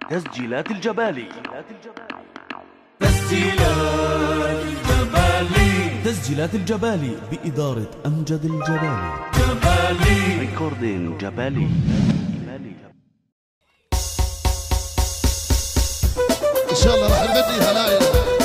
تسجيلات الجبالي. تسجيلات الجبالي بإدارة أمجد الجبالي. ريكوردين جبالي. إن شاء الله راح نغني هلايا.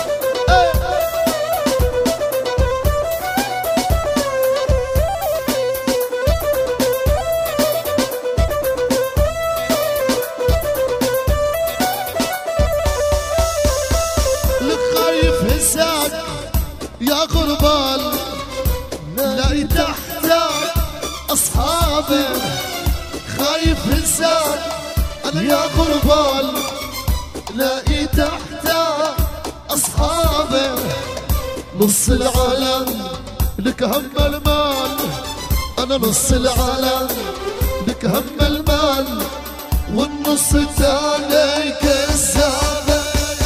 يا غربال لا تحتاج أصحابي، خايف هساك أنا يا غربال لا تحتاج أصحابي. نص العالم لك هم المال، أنا نص العالم لك هم المال، والنص الثاني كذابة.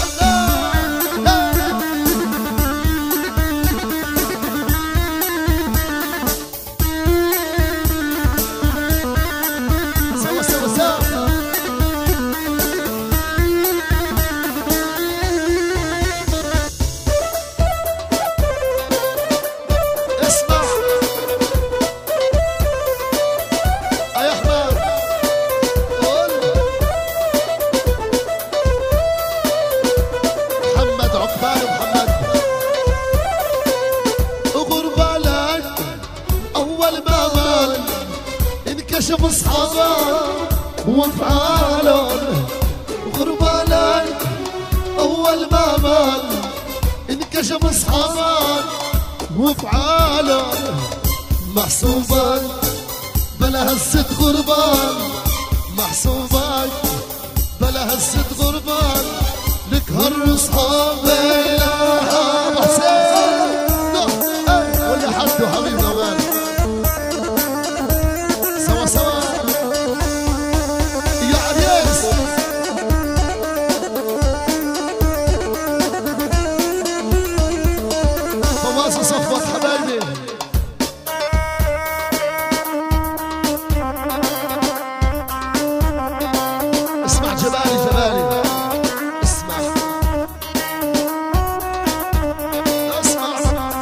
انكشف اصحابك وافعالك، وغربالك اول ما مال انكشف اصحابك وافعالك. محسوبك بلا هسة غربان، محسوبك بلا هسة غربان، لك هر اصحابي يا حسين ولا حد حبيبنا غالي. صفوت حبايبي اسمع جبالي جبالي، اسمع اسمع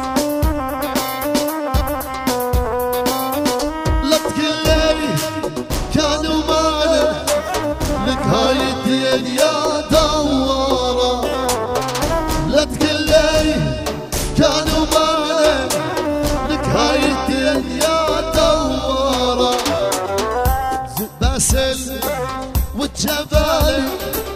لا تقلي كانوا مالك، لك هاي الدنيا دوارة. لا تقلي كانوا مالك، لك هاي الدنيا دوارة. باسل والجبالي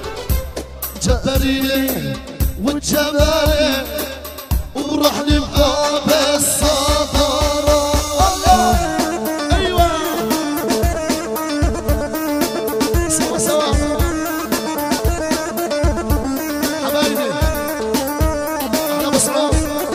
جبريلي والجبالي، وراح نبقى بالصدارة. ايوه سوا سوا حبايبي احنا مصروف.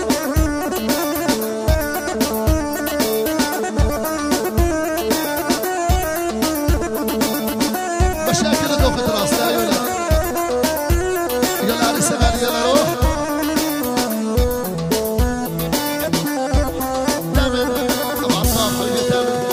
مشاكل دوخة راس لا يولد. يلا علي سمالي يلا روح. تامر ابو عطار حبيبي تامر.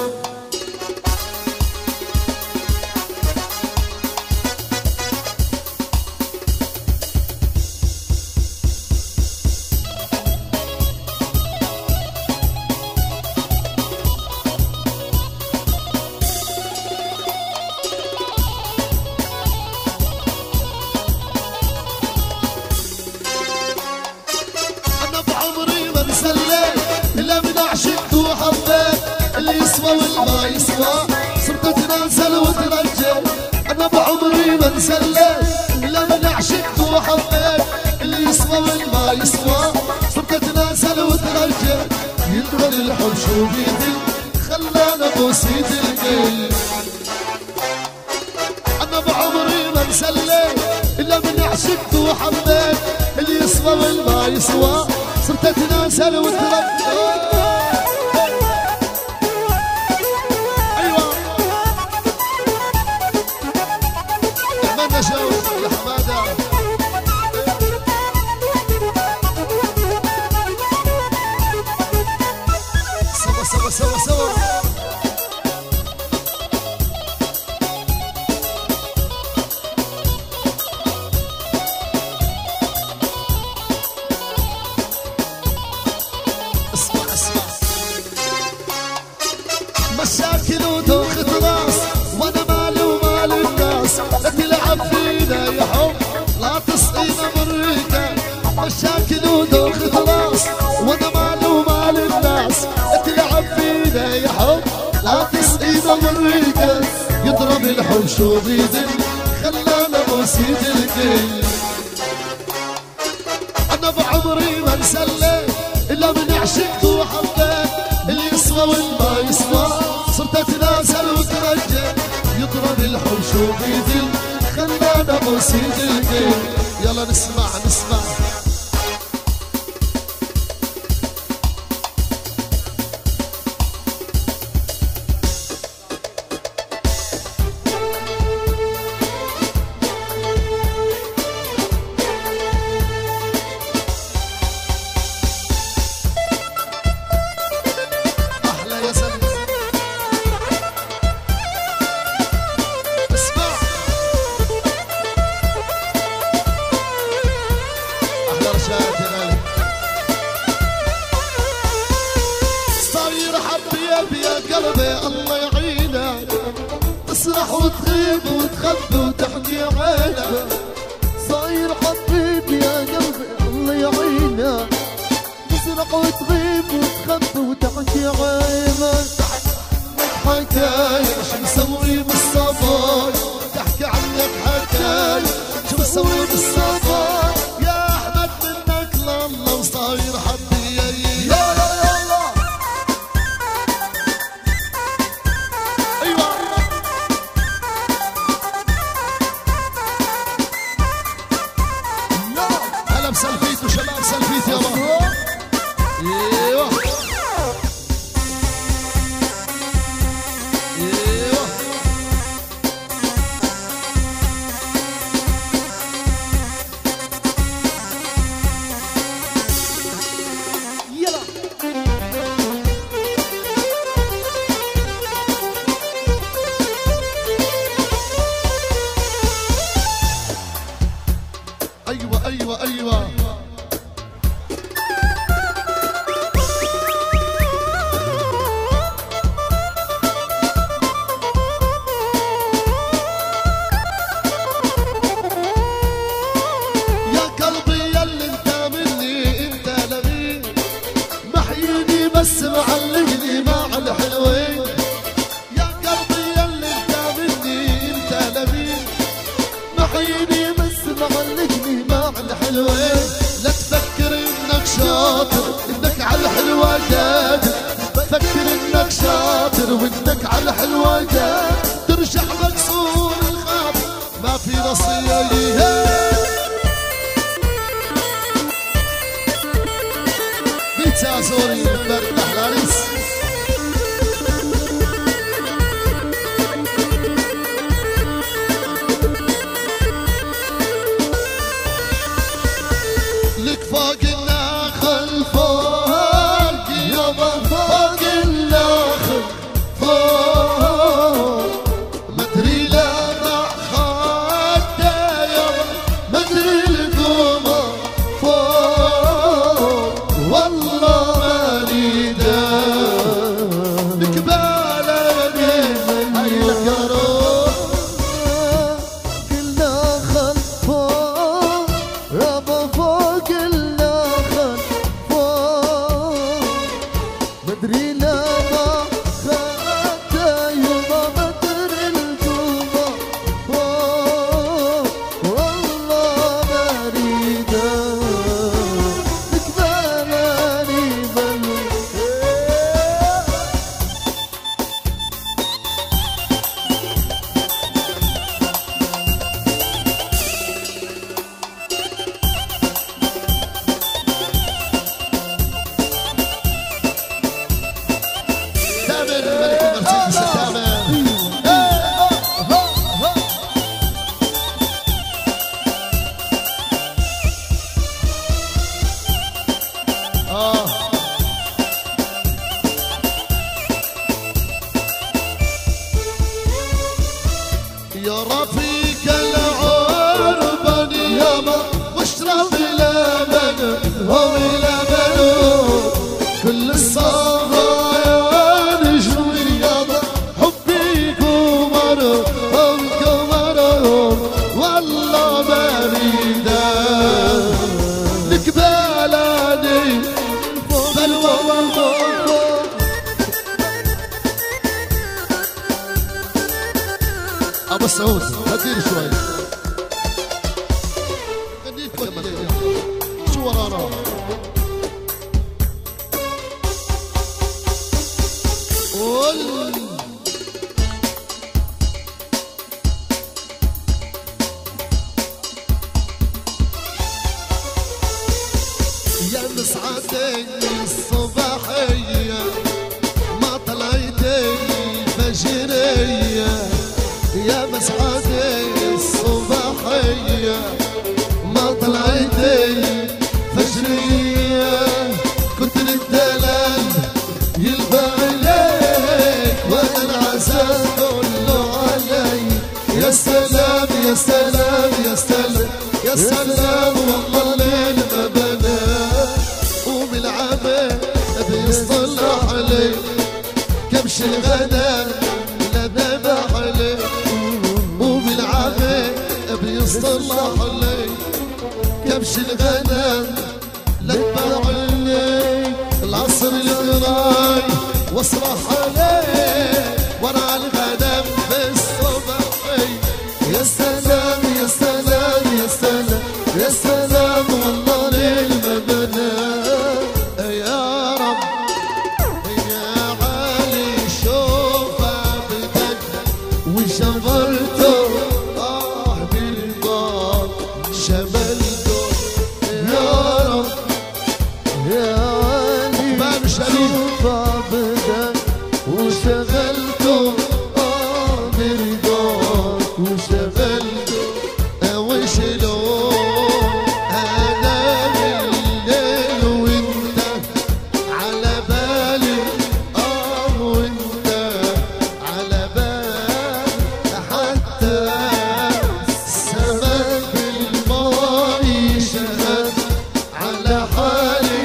إلا من عشقت وحبيت، اللي يسوى والما يسوى صرت اتنازل واترجل. أنا بعمري ما انسليت، إلا من عشقت وحبيت، اللي يسوى والما يسوى صرت اتنازل واترجل. يدخل الحب شو بيدي خلانا ابوس ايد القلب. أنا بعمري ما انسليت، إلا من عشقت وحبيت، اللي يسوى والما يسوى صرت اتناسل واترجل. ايوه اتمنى شوف يا حماده. سوا سوا سوا سوا بالحوش وبيدل خلانا بوسيد الكل. انا بعمري ما انسليت الا من عشقت وحبيت، اللي يسوى والما يسوى صرت اتنازل وترجل، يضرب الحوش وبيدل خلانا بوسيد الكل. يلا نسمع نسمع الله يعينك، تسرح وتغيب وتخبي وتحكي عينك. صاير حبيبي يا قلبي الله يعينك، تسرح وتغيب وتخبي وتحكي عينك. حكاية شو مسوي بالصبايا، تحكي عنك حكاية شو مسوي بالصبايا. يا أحمد منك لله وصاير حبي سلفيت وشباب سلفيت يا بابا. ايوه ايوه يلا ايوه ايوه ايوه يا قلبي ياللي انت مني انت لمين، محييني بس معلقني مع الحلوين. يا قلبي ياللي انت مني انت لمين، محييني بس معلقني مع الحلوين. لا تفكر انك شاطر انك على الحلوة قادر، فكر انك شاطر وانك على الحلوة قادر. ترجع مكسور الخاطر ما في نصيحة. بيتزا سوري برد حلاليس. لك فوق النخل فوق يابا فوق النخل فوق، ما ادري يا مسعدي الصباحية ما طلعتي الفجرية يا مسعدي الصباحية ما طلعتي الفجرية كنت للدلال يلبى عليك وانا العسل كله علي يا سلام يا سلام يا سلام يا سلام والله الليل ما بنى وبالعبد بيصطلح علي كبش الغنم لا ذبح علي وبالعبد بيصطلح علي كبش الغنم لا ذبح علي العصر الغراي واصرح علي ورا الغنم بالصبح يا سلام يا سلام يا سلام يا سلام والله ليل ما بنى يا رب يا علي شوف عبدك وشغلته بالبار شملته يا رب يا علي شوف عبدك وشغلته برضاك وشغلته وشلون انا بالليل وانت على بالي وانت على بالي حتى السماء بالماء يشهد على حالي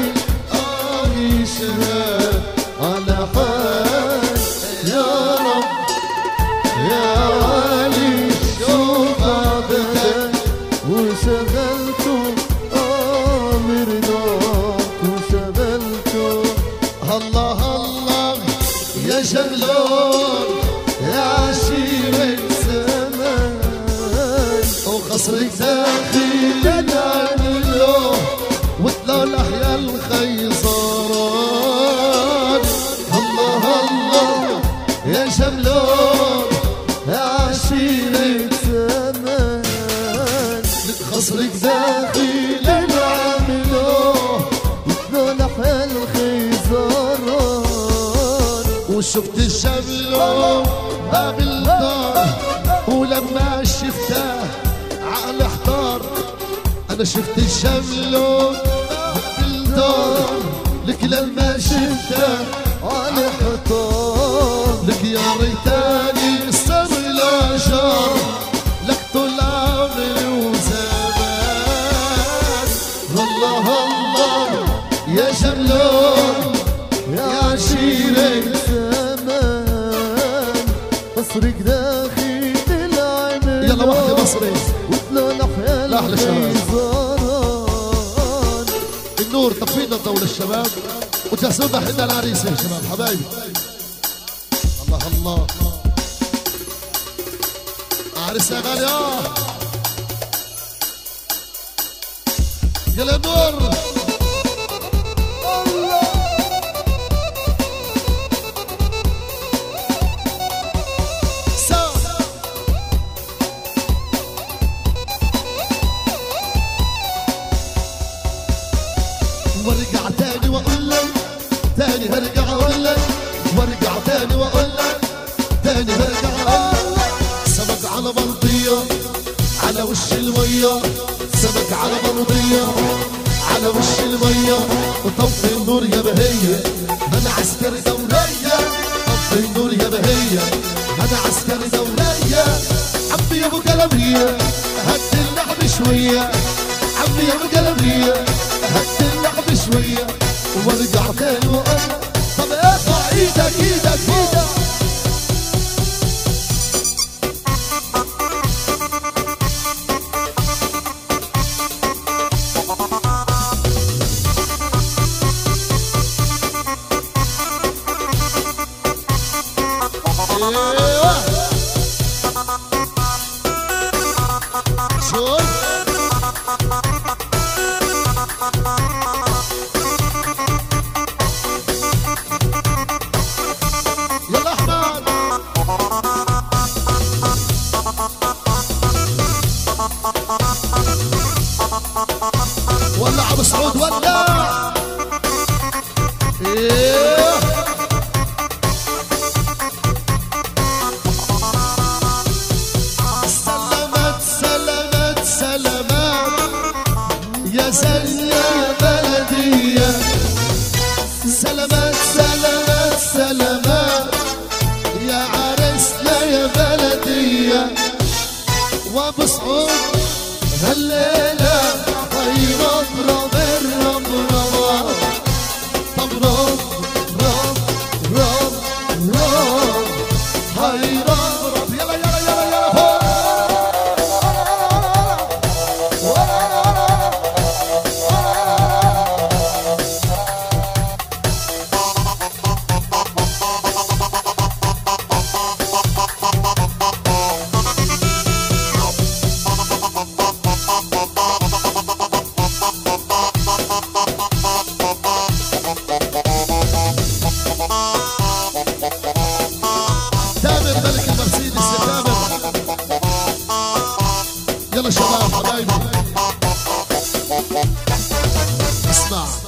يشهد على حالي يا رب يا علي شوف عبدك وشغلته مرضاك وشغلته الله الله يا جملون يا عشيرة زمان وقصرك داخل العملون وطلع يا الخيزران الله الله يا جملون يا عشيرة زمان قصرك داخل العملون وطلع يا الخيزران وشفت الجملون باب الدار ولما شفته عقل احتار انا شفت الجملون بالدار لك لما شفته على حطام لك يا ريتاني صار لا جار لك طول عمري وزمان الله الله يا جملون يا عشيرة زمان قصرك داخل العمل يلا واحدة مصري وطلع يا لا أحلى شباب. الخيزران النور طفينا الضوء للشباب وجهزونا حنا العريس يا شباب حبايبي الله الله عريس يا غالي يلا النور وارجع تاني واقول لك تاني هرجع اقول لك وارجع تاني واقول لك تاني هرجع اقول لك سمك على بلطيه على وش الميه سمك على بلطيه على وش الميه وطفي النور يا بهيه انا عسكري دوليه طفي النور يا بهيه انا عسكري دوليه عمي يا ابو قلبيه هد اللحم شويه عمي يا ابو قلبيه هد اللعب شوية وارجع تاني وقال طب ارفع ايدك ايدك ايدك ايوه شوف يلا احمد ولع ابو سعود ولع إيه. سلامات سلامات سلامات يا زينة يا بلدية، سلامات سلامات سلامات يا عرسنا يا بلدية. وابو سعود هالليلة طيب اضرب الرمرمة، طب رب رب رب رب هاي رب يلا يلا يلا يلا تامر ملك المرسيدس يا تامر. يلا شباب حبايبي اسمع